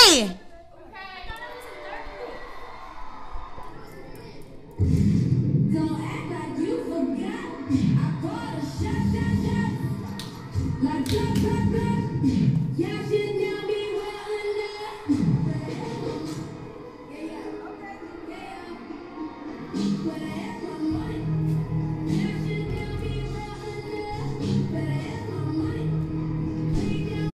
Hey! Don't act like you forgot. I bought a shot. Like clap. Y'all should know me well enough. Yeah. Okay. Yeah. But